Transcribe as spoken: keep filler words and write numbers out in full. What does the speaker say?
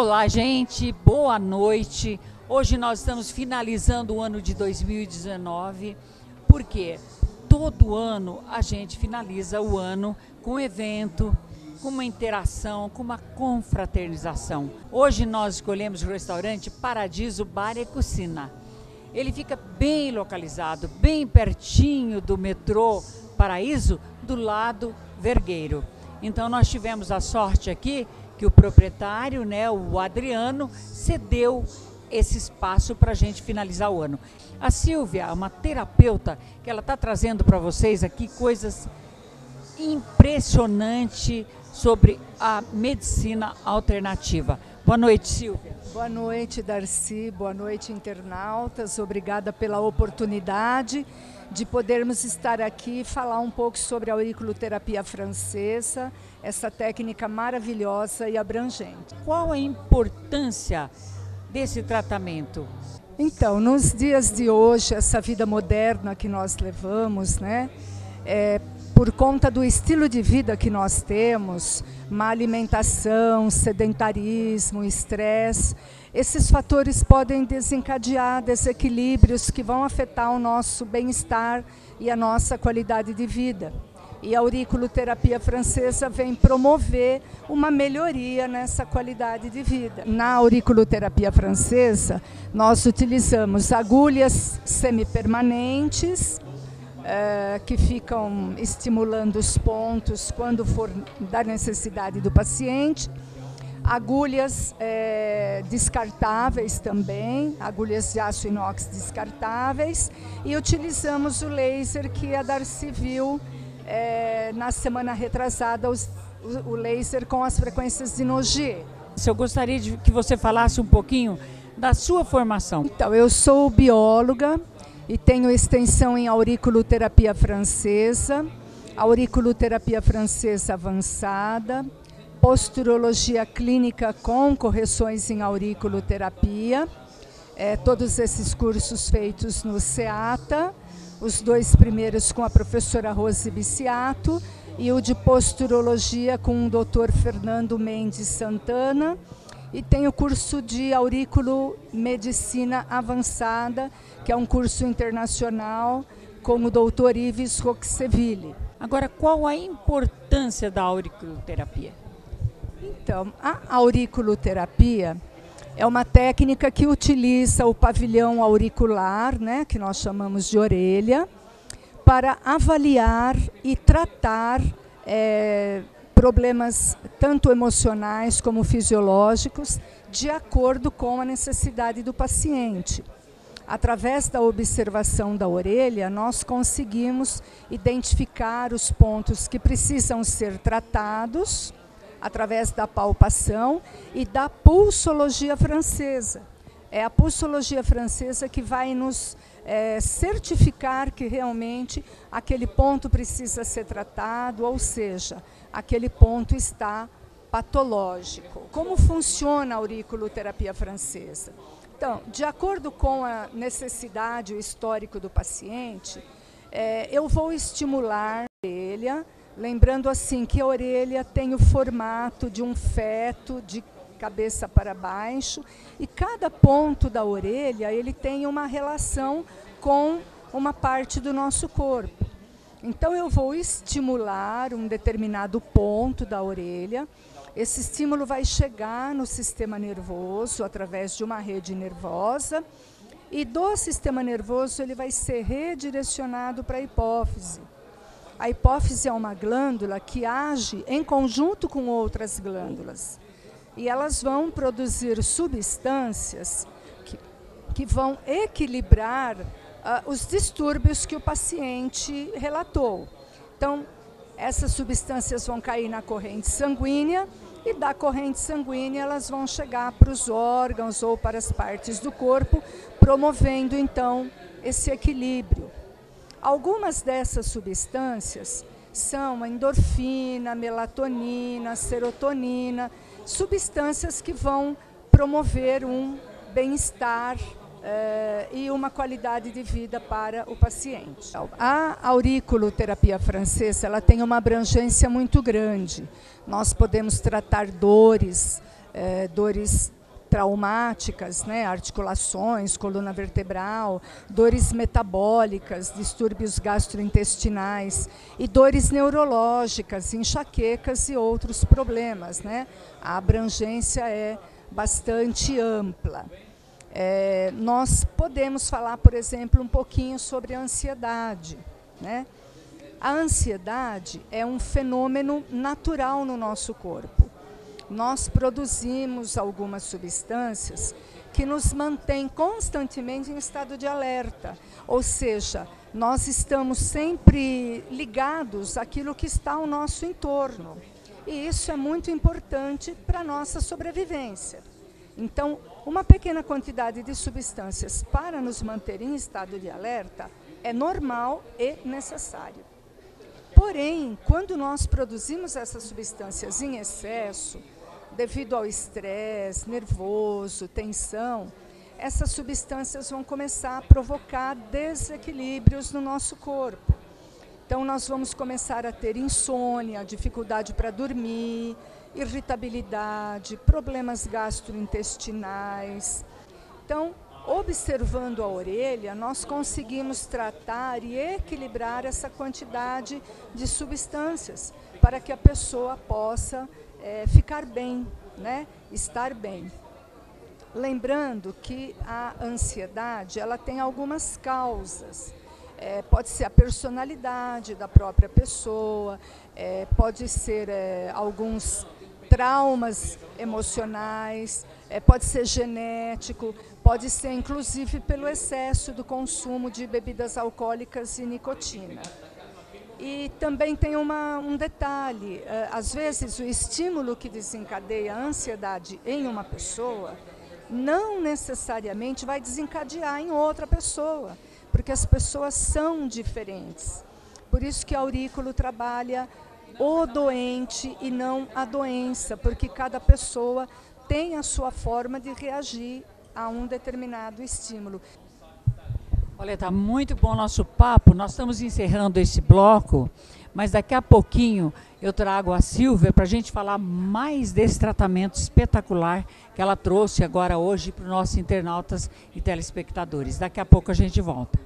Olá, gente, boa noite. Hoje nós estamos finalizando o ano de dois mil e dezenove, porque todo ano a gente finaliza o ano com um evento, com uma interação, com uma confraternização. Hoje nós escolhemos o restaurante Paradiso Bar e Cucina. Ele fica bem localizado, bem pertinho do metrô Paraíso, do lado Vergueiro. Então nós tivemos a sorte aqui que o proprietário, né, o Adriano, cedeu esse espaço para a gente finalizar o ano. A Silvia é uma terapeuta que ela está trazendo para vocês aqui coisas impressionantes sobre a medicina alternativa. Boa noite, Silvia. Boa noite, Darcy. Boa noite, internautas. Obrigada pela oportunidade de podermos estar aqui e falar um pouco sobre a auriculoterapia francesa, essa técnica maravilhosa e abrangente. Qual a importância desse tratamento? Então, nos dias de hoje, essa vida moderna que nós levamos, né, é, por conta do estilo de vida que nós temos, má alimentação, sedentarismo, estresse, esses fatores podem desencadear desequilíbrios que vão afetar o nosso bem-estar e a nossa qualidade de vida. E a auriculoterapia francesa vem promover uma melhoria nessa qualidade de vida. Na auriculoterapia francesa, nós utilizamos agulhas semipermanentes, Uh, que ficam estimulando os pontos quando for da necessidade do paciente, agulhas é, descartáveis também, agulhas de aço inox descartáveis, e utilizamos o laser que a Darcy viu é, na semana retrasada, os, o, o laser com as frequências de Nogier. Eu gostaria de que você falasse um pouquinho da sua formação. Então, eu sou bióloga e tenho extensão em auriculoterapia francesa, auriculoterapia francesa avançada, posturologia clínica com correções em auriculoterapia, é, todos esses cursos feitos no SEATA, os dois primeiros com a professora Rose Biciato e o de posturologia com o doutor Fernando Mendes Santana. E tem o curso de auriculomedicina avançada, que é um curso internacional com o doutor Ives Roxeville. Agora, qual a importância da auriculoterapia? Então, a auriculoterapia é uma técnica que utiliza o pavilhão auricular, né, que nós chamamos de orelha, para avaliar e tratar é, problemas tanto emocionais como fisiológicos, de acordo com a necessidade do paciente. Através da observação da orelha, nós conseguimos identificar os pontos que precisam ser tratados, através da palpação e da pulsologia francesa. É a pulsologia francesa que vai nos é, certificar que realmente aquele ponto precisa ser tratado, ou seja, aquele ponto está patológico. Como funciona a auriculoterapia francesa? Então, de acordo com a necessidade, o histórico do paciente, é, eu vou estimular a orelha, lembrando assim que a orelha tem o formato de um feto, de cabeça para baixo, e cada ponto da orelha ele tem uma relação com uma parte do nosso corpo. Então eu vou estimular um determinado ponto da orelha, esse estímulo vai chegar no sistema nervoso através de uma rede nervosa, e do sistema nervoso ele vai ser redirecionado para a hipófise. A hipófise é uma glândula que age em conjunto com outras glândulas. E elas vão produzir substâncias que, que vão equilibrar uh, os distúrbios que o paciente relatou. Então, essas substâncias vão cair na corrente sanguínea e da corrente sanguínea elas vão chegar para os órgãos ou para as partes do corpo, promovendo então esse equilíbrio. Algumas dessas substâncias são a endorfina, a melatonina, a serotonina, substâncias que vão promover um bem-estar eh, e uma qualidade de vida para o paciente. A auriculoterapia francesa ela tem uma abrangência muito grande. Nós podemos tratar dores, é, dores traumáticas, né, articulações, coluna vertebral, dores metabólicas, distúrbios gastrointestinais e dores neurológicas, enxaquecas e outros problemas, né? A abrangência é bastante ampla. É, nós podemos falar, por exemplo, um pouquinho sobre a ansiedade, né? A ansiedade é um fenômeno natural no nosso corpo. Nós produzimos algumas substâncias que nos mantêm constantemente em estado de alerta, ou seja, nós estamos sempre ligados àquilo que está ao nosso entorno. E isso é muito importante para a nossa sobrevivência. Então, uma pequena quantidade de substâncias para nos manter em estado de alerta é normal e necessário. Porém, quando nós produzimos essas substâncias em excesso, devido ao estresse, nervoso, tensão, essas substâncias vão começar a provocar desequilíbrios no nosso corpo. Então, nós vamos começar a ter insônia, dificuldade para dormir, irritabilidade, problemas gastrointestinais. Então, observando a orelha, nós conseguimos tratar e equilibrar essa quantidade de substâncias para que a pessoa possa é, ficar bem, né? Estar bem. Lembrando que a ansiedade ela tem algumas causas. É, pode ser a personalidade da própria pessoa, é, pode ser é, alguns traumas emocionais, é, pode ser genético, pode ser inclusive pelo excesso do consumo de bebidas alcoólicas e nicotina. E também tem uma, um detalhe, é, às vezes o estímulo que desencadeia a ansiedade em uma pessoa não necessariamente vai desencadear em outra pessoa, porque as pessoas são diferentes. Por isso que a Aurículo trabalha o doente e não a doença, porque cada pessoa tem a sua forma de reagir a um determinado estímulo. Olha, está muito bom o nosso papo, nós estamos encerrando esse bloco, mas daqui a pouquinho eu trago a Silvia para a gente falar mais desse tratamento espetacular que ela trouxe agora hoje para os nossos internautas e telespectadores. Daqui a pouco a gente volta.